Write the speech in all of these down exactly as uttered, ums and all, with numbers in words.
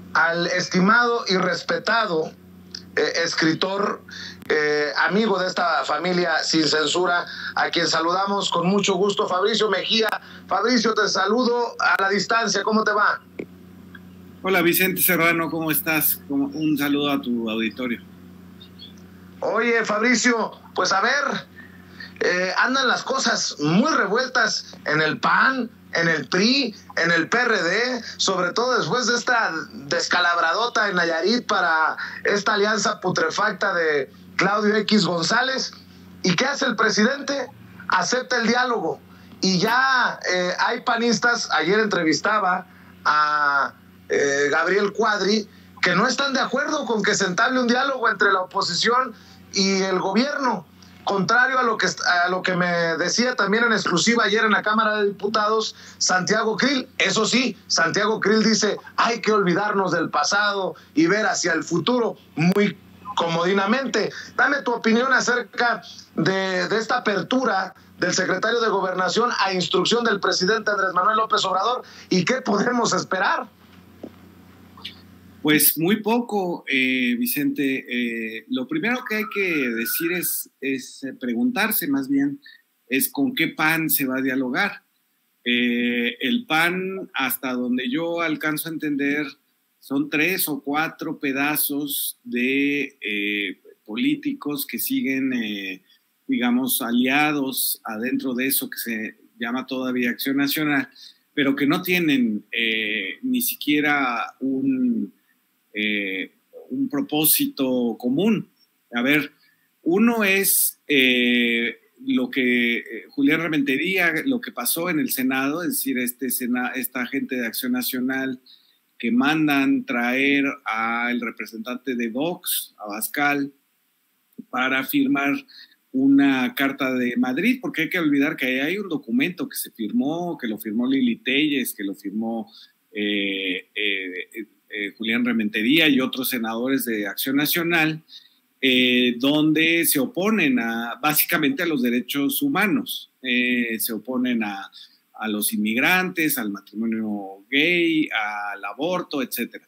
al estimado y respetado eh, escritor, eh, amigo de esta familia Sin Censura, a quien saludamos con mucho gusto, Fabricio Mejía. Fabricio, te saludo a la distancia, ¿cómo te va? Hola Vicente Serrano, ¿cómo estás? Un saludo a tu auditorio. Oye, Fabricio, pues a ver, eh, andan las cosas muy revueltas en el P A N, en el P R I, en el P R D, sobre todo después de esta descalabradota en Nayarit para esta alianza putrefacta de Claudio X González. ¿Y qué hace el presidente? Acepta el diálogo. Y ya eh, hay panistas, ayer entrevistaba a eh, Gabriel Cuadri, que no están de acuerdo con que se entable un diálogo entre la oposición y el gobierno, contrario a lo que a lo que me decía también en exclusiva ayer en la Cámara de Diputados Santiago Krill. Eso sí, Santiago Krill dice, hay que olvidarnos del pasado y ver hacia el futuro, muy comodinamente. Dame tu opinión acerca de, de esta apertura del secretario de Gobernación a instrucción del presidente Andrés Manuel López Obrador, y qué podemos esperar. Pues muy poco, eh, Vicente. Eh, lo primero que hay que decir es, es preguntarse más bien, es con qué P A N se va a dialogar. Eh, el P A N, hasta donde yo alcanzo a entender, son tres o cuatro pedazos de eh, políticos que siguen, eh, digamos, aliados adentro de eso que se llama todavía Acción Nacional, pero que no tienen eh, ni siquiera un... Eh, un propósito común. A ver, uno es eh, lo que eh, Julián Rementería, lo que pasó en el Senado, es decir, este Sena, esta gente de Acción Nacional que mandan traer al representante de Vox, Abascal, para firmar una carta de Madrid, porque hay que olvidar que hay un documento que se firmó, que lo firmó Lili Telles, que lo firmó eh, eh, Eh, Julián Rementería y otros senadores de Acción Nacional, eh, donde se oponen a, básicamente a los derechos humanos, eh, se oponen a, a los inmigrantes, al matrimonio gay, al aborto, etcétera.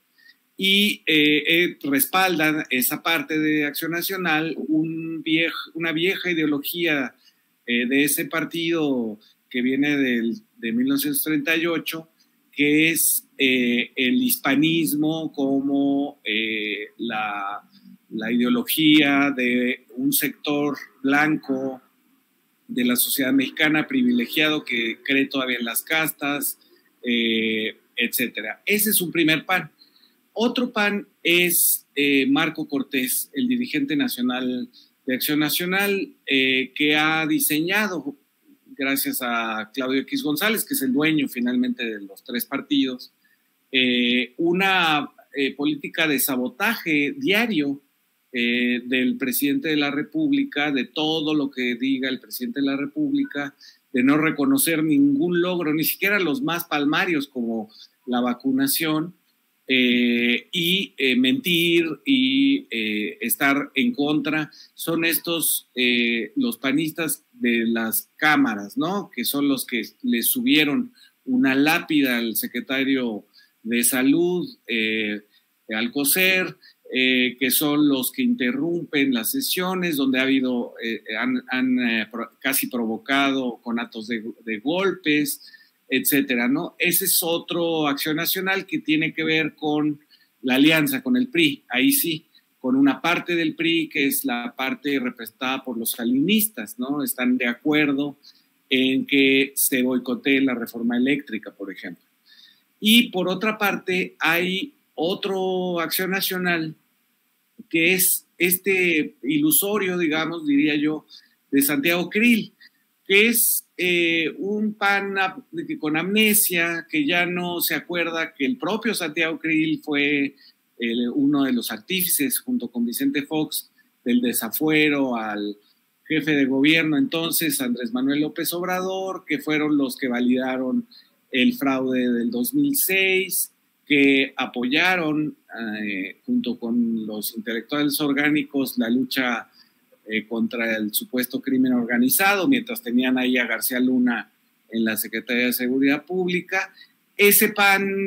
Y eh, eh, respaldan esa parte de Acción Nacional, un viejo, una vieja ideología eh, de ese partido que viene del, de mil novecientos treinta y ocho, que es eh, el hispanismo como eh, la, la ideología de un sector blanco de la sociedad mexicana privilegiado que cree todavía en las castas, eh, etcétera. Ese es un primer P A N. Otro P A N es eh, Marco Cortés, el dirigente nacional de Acción Nacional, eh, que ha diseñado, gracias a Claudio X González, que es el dueño finalmente de los tres partidos, eh, una eh, política de sabotaje diario eh, del presidente de la República, de todo lo que diga el presidente de la República, de no reconocer ningún logro, ni siquiera los más palmarios como la vacunación, eh, y eh, mentir y eh, estar en contra. Son estos eh, los panistas de las cámaras, ¿no? Que son los que le subieron una lápida al secretario de Salud, eh, Alcocer, eh, que son los que interrumpen las sesiones, donde ha habido, eh, han, han eh, pro, casi provocado con actos de, de golpes, etcétera, ¿no? Ese es otro Acción Nacional que tiene que ver con la alianza con el P R I, ahí sí, con una parte del P R I que es la parte representada por los salinistas, ¿no? Están de acuerdo en que se boicotee la reforma eléctrica, por ejemplo. Y por otra parte, hay otro Acción Nacional que es este ilusorio, digamos, diría yo, de Santiago Krill, que es eh, un P A N con amnesia, que ya no se acuerda que el propio Santiago Krill fue eh, uno de los artífices, junto con Vicente Fox, del desafuero al jefe de gobierno entonces, Andrés Manuel López Obrador, que fueron los que validaron el fraude del dos mil seis, que apoyaron, eh, junto con los intelectuales orgánicos, la lucha Eh, contra el supuesto crimen organizado, mientras tenían ahí a García Luna en la Secretaría de Seguridad Pública. Ese P A N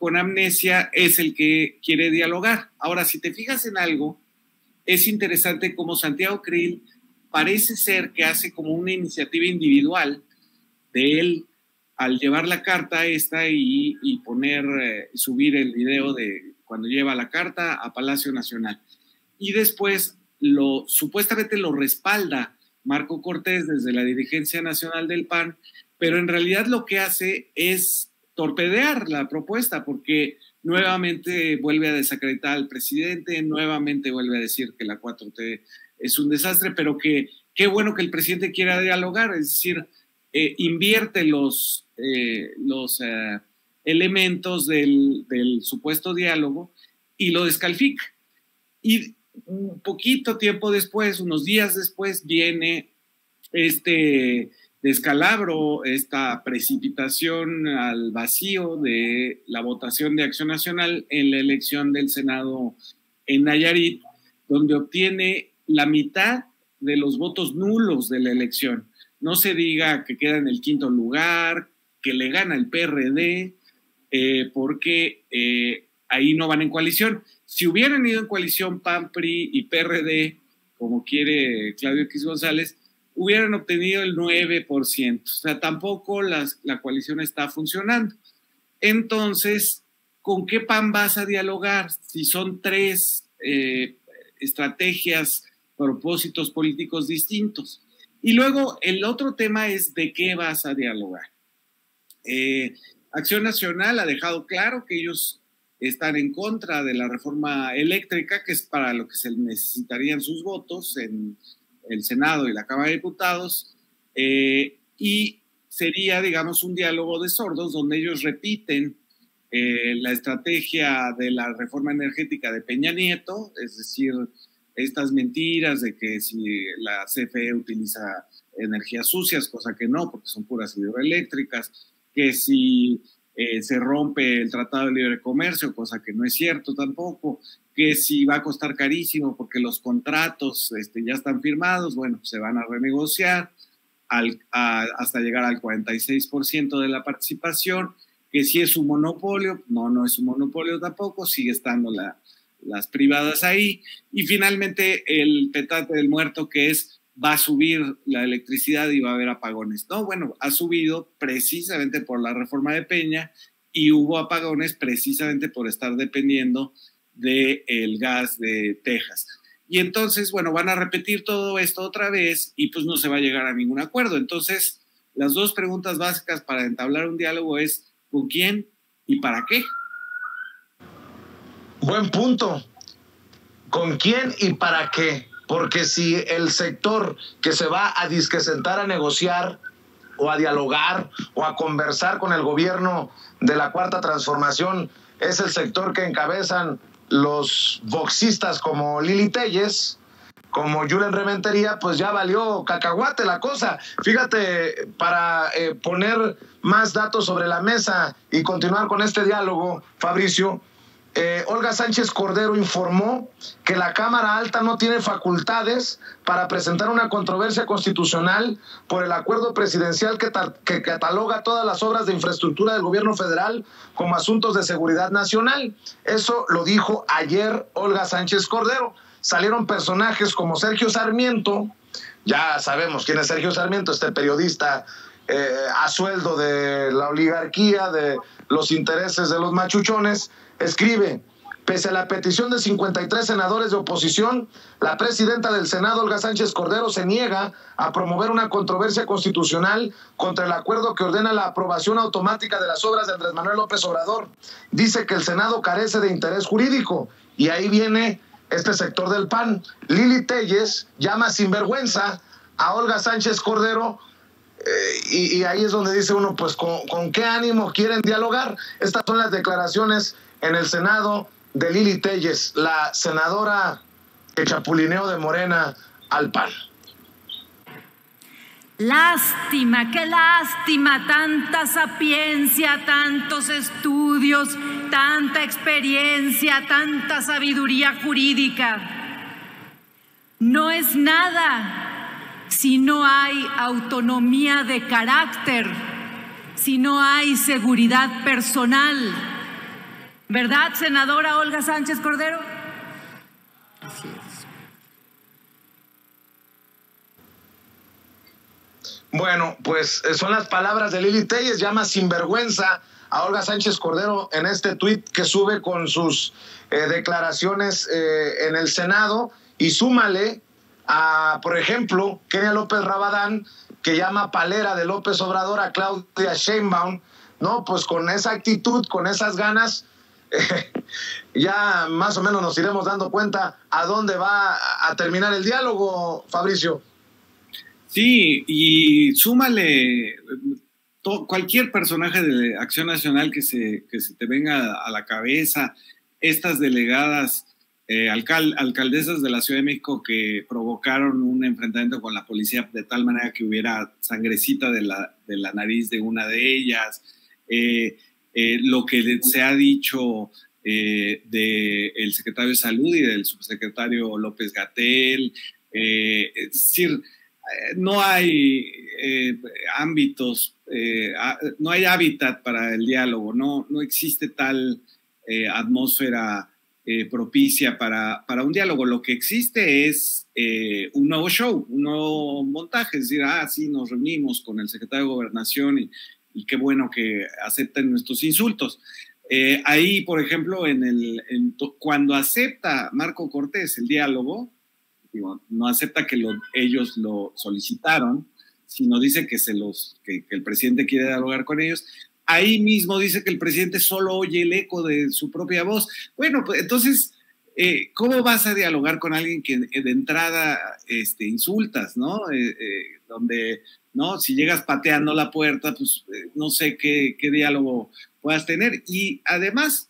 con amnesia es el que quiere dialogar. Ahora, si te fijas en algo, es interesante cómo Santiago Krill parece ser que hace como una iniciativa individual de él al llevar la carta esta y, y poner, eh, subir el video de cuando lleva la carta a Palacio Nacional. Y después lo, supuestamente lo respalda Marco Cortés desde la dirigencia nacional del P A N, pero en realidad lo que hace es torpedear la propuesta, porque nuevamente vuelve a desacreditar al presidente, nuevamente vuelve a decir que la cuatro T es un desastre, pero que qué bueno que el presidente quiera dialogar, es decir, eh, invierte los, eh, los eh, elementos del, del supuesto diálogo y lo descalifica. Y un poquito tiempo después, unos días después, viene este descalabro, esta precipitación al vacío de la votación de Acción Nacional en la elección del Senado en Nayarit, donde obtiene la mitad de los votos nulos de la elección. No se diga que queda en el quinto lugar, que le gana el P R D, eh, porque eh, ahí no van en coalición. Si hubieran ido en coalición P A N, P R I y P R D, como quiere Claudio X González, hubieran obtenido el nueve por ciento. O sea, tampoco las, la coalición está funcionando. Entonces, ¿con qué P A N vas a dialogar? Si son tres eh, estrategias, propósitos políticos distintos. Y luego el otro tema es de qué vas a dialogar. Eh, Acción Nacional ha dejado claro que ellos están en contra de la reforma eléctrica, que es para lo que se necesitarían sus votos en el Senado y la Cámara de Diputados, eh, y sería, digamos, un diálogo de sordos donde ellos repiten eh, la estrategia de la reforma energética de Peña Nieto, es decir, estas mentiras de que si la C F E utiliza energías sucias, cosa que no, porque son puras hidroeléctricas, que si eh, se rompe el Tratado de Libre Comercio, cosa que no es cierto tampoco, que si va a costar carísimo porque los contratos este, ya están firmados, bueno, se van a renegociar al, a, hasta llegar al cuarenta y seis por ciento de la participación, que si es un monopolio, no, no es un monopolio tampoco, sigue estando la, las privadas ahí, y finalmente el petate del muerto, que es va a subir la electricidad y va a haber apagones. No, bueno, ha subido precisamente por la reforma de Peña y hubo apagones precisamente por estar dependiendo del gas de Texas. Y entonces, bueno, van a repetir todo esto otra vez y pues no se va a llegar a ningún acuerdo. Entonces, las dos preguntas básicas para entablar un diálogo es ¿con quién y para qué? Buen punto. ¿Con quién y para qué? Porque si el sector que se va a disque sentar a negociar o a dialogar o a conversar con el gobierno de la Cuarta Transformación es el sector que encabezan los boxistas como Lili Téllez, como Julen Rementería, pues ya valió cacahuate la cosa. Fíjate, para eh, poner más datos sobre la mesa y continuar con este diálogo, Fabricio, Eh, Olga Sánchez Cordero informó que la Cámara Alta no tiene facultades para presentar una controversia constitucional por el acuerdo presidencial que, que cataloga todas las obras de infraestructura del gobierno federal como asuntos de seguridad nacional. Eso lo dijo ayer Olga Sánchez Cordero. Salieron personajes como Sergio Sarmiento, ya sabemos quién es Sergio Sarmiento, este periodista eh, a sueldo de la oligarquía, de los intereses de los machuchones. Escribe: pese a la petición de cincuenta y tres senadores de oposición, la presidenta del Senado, Olga Sánchez Cordero, se niega a promover una controversia constitucional contra el acuerdo que ordena la aprobación automática de las obras de Andrés Manuel López Obrador. Dice que el Senado carece de interés jurídico. Y ahí viene este sector del P A N. Lili Téllez llama sinvergüenza a Olga Sánchez Cordero. Eh, y, y ahí es donde dice uno, pues, ¿con, ¿con qué ánimo quieren dialogar? Estas son las declaraciones en el Senado de Lili Téllez, la senadora que chapulineó de Morena al P A N. Lástima, qué lástima, tanta sapiencia, tantos estudios, tanta experiencia, tanta sabiduría jurídica. No es nada si no hay autonomía de carácter, si no hay seguridad personal. ¿Verdad, senadora Olga Sánchez Cordero? Así es. Bueno, pues son las palabras de Lili Téllez, llama sinvergüenza a Olga Sánchez Cordero en este tuit que sube con sus eh, declaraciones eh, en el Senado, y súmale a, por ejemplo, Kenia López Rabadán, que llama palera de López Obrador a Claudia Sheinbaum, ¿no? Pues con esa actitud, con esas ganas, eh, ya más o menos nos iremos dando cuenta a dónde va a terminar el diálogo, Fabricio. Sí, y súmale to, cualquier personaje de Acción Nacional que se, que se te venga a la cabeza, estas delegadas eh, alcal, alcaldesas de la Ciudad de México que provocaron un enfrentamiento con la policía de tal manera que hubiera sangrecita de la, de la nariz de una de ellas, eh, eh, lo que se ha dicho eh, del secretario de Salud y del subsecretario López-Gatell, eh, es decir, no hay eh, ámbitos, eh, no hay hábitat para el diálogo, no, no existe tal eh, atmósfera eh, propicia para, para un diálogo. Lo que existe es eh, un nuevo show, un nuevo montaje, es decir, ah, sí, nos reunimos con el secretario de Gobernación y, y qué bueno que acepten nuestros insultos. Eh, ahí, por ejemplo, en el, en cuando acepta Marco Cortés el diálogo, digo, no acepta que lo, ellos lo solicitaron, sino dice que, se los, que, que el presidente quiere dialogar con ellos. Ahí mismo dice que el presidente solo oye el eco de su propia voz. Bueno, pues entonces, eh, ¿cómo vas a dialogar con alguien que de entrada este, insultas, ¿no? Eh, eh, donde, ¿no? Si llegas pateando la puerta, pues eh, no sé qué, qué diálogo puedas tener. Y además,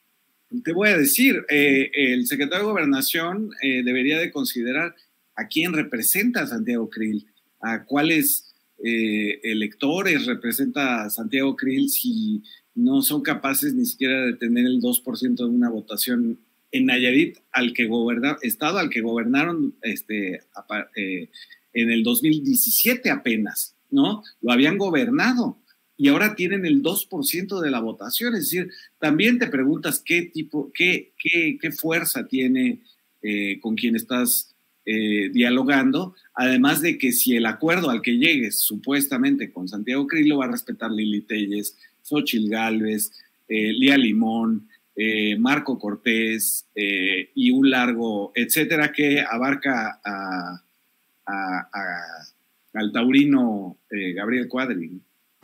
te voy a decir, eh, el secretario de Gobernación eh, debería de considerar a quién representa a Santiago Krill, a cuáles eh, electores representa a Santiago Krill si no son capaces ni siquiera de tener el dos por ciento de una votación en Nayarit, al que goberna, estado al que gobernaron este, eh, en el dos mil diecisiete apenas, ¿no? Lo habían gobernado. Y ahora tienen el dos por ciento de la votación, es decir, también te preguntas qué tipo, qué, qué, qué fuerza tiene eh, con quien estás eh, dialogando, además de que si el acuerdo al que llegues supuestamente con Santiago Krill lo va a respetar Lili Téllez, Xóchitl Gálvez, eh, Lía Limón, eh, Marco Cortés eh, y un largo etcétera que abarca a, a, a, al taurino eh, Gabriel Cuadri.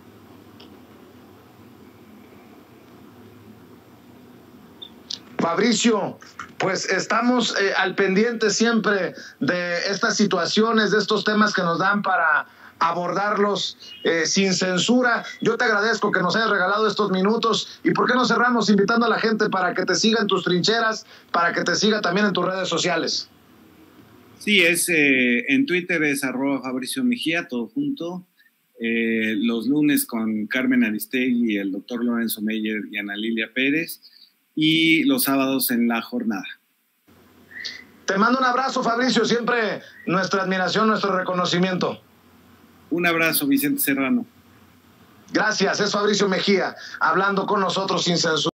Fabricio, pues estamos eh, al pendiente siempre de estas situaciones, de estos temas que nos dan para abordarlos eh, sin censura. Yo te agradezco que nos hayas regalado estos minutos, y por qué no cerramos invitando a la gente para que te siga en tus trincheras, para que te siga también en tus redes sociales. Sí, es eh, en Twitter es arroba Fabricio Mejía, todo junto. Eh, los lunes con Carmen Aristegui, el doctor Lorenzo Meyer y Ana Lilia Pérez, y los sábados en La Jornada. Te mando un abrazo, Fabricio, siempre nuestra admiración, nuestro reconocimiento. Un abrazo, Vicente Serrano. Gracias, es Fabricio Mejía, hablando con nosotros sin censura.